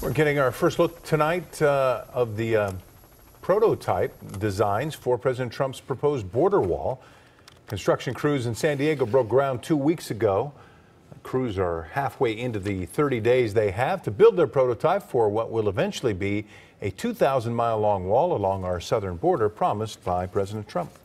We're getting our first look tonight of the prototype designs for President Trump's proposed border wall. Construction crews in San Diego broke ground 2 weeks ago. Crews are halfway into the 30 days they have to build their prototype for what will eventually be a 2,000-mile-long wall along our southern border promised by President Trump.